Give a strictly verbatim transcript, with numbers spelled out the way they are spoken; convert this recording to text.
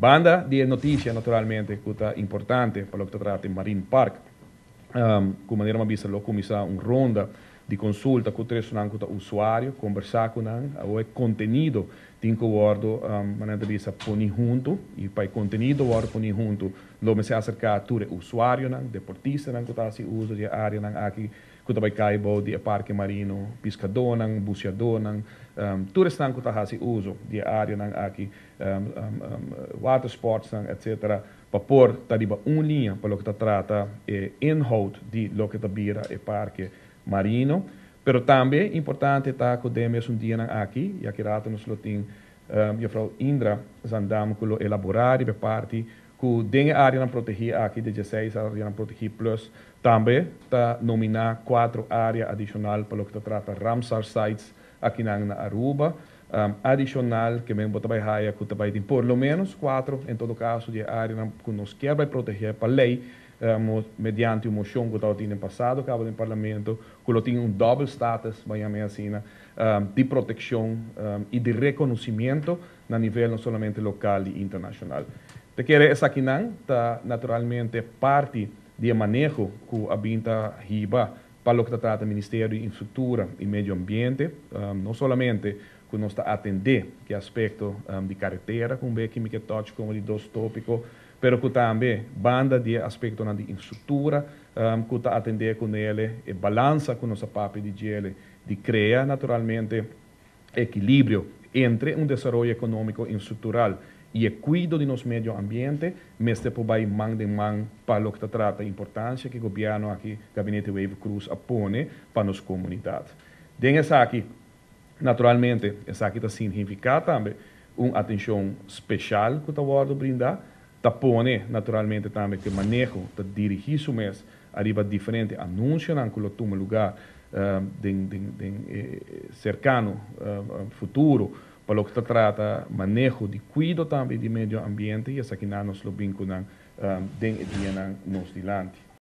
Banda de noticia, naturalmente, que é importante para o que trata de Marine Park. Um, como maneira vista, lo começar uma ronda de consulta com três com o usuário, conversar com ele, o conteúdo tem que wordo, um, maneira vista, pôr junto, e para o conteúdo wordo pôr junto, lo me se acercar a o usuário, deportista, que está se usa de área aqui, que vai cair de parque marino, pescador, buceador, um, turista que está se uso de área aqui, um, um, um, water sports, etcétera, para pôr tariba uma linha para o que trata e inhoud de lo que bira e parque marino, pero também importante está que demos um dia aqui, já que rata nos lo tem um, juffrouw Indra Zandam que lo elaborar e parte que den área proteger aqui de dezesseis área proteger plus, também está nominar quatro áreas adicional para o que trata Ramsar sites aqui na Aruba. Um, adicional que me bota vai raia que vai ter por lo menos quatro em todo caso de área que nos quer vai proteger para lei um, mediante uma moção que estava tendo no passado cabo do parlamento que tem um double status vai assim um, de proteção um, e de reconhecimento na nível não somente local e internacional. Te quer essa aqui não tá naturalmente parte de manejo que a binta riba para o que trata do Ministério de Infraestrutura e Meio Ambiente, um, não somente que nós está atender que aspecto um, de carretera, com bem que me touch como de dois tópicos, pero que também banda de aspecto de infraestrutura, um, que está atender com ele e balança com nossa papel de ele, de criar naturalmente equilíbrio entre um desenvolvimento econômico e estrutural e o cuidado de nosso meio ambiente, mas depois vai mão de mão para o que trata a importância que o governo aqui, Gabinete Wave Cruz, apone para nossa comunidade. Den essa aqui, naturalmente, essa aqui está significar também uma atenção especial que está a brindar, está pone naturalmente também que manejo, está dirigido mesmo, arriba diferente anúncio que lo toma lugar uh, de, de, de, de, cercano uh, futuro, para o que trata manejo de cuidado também do meio ambiente, e essa aqui nós lo vinculamos um, dentro de nós dilante.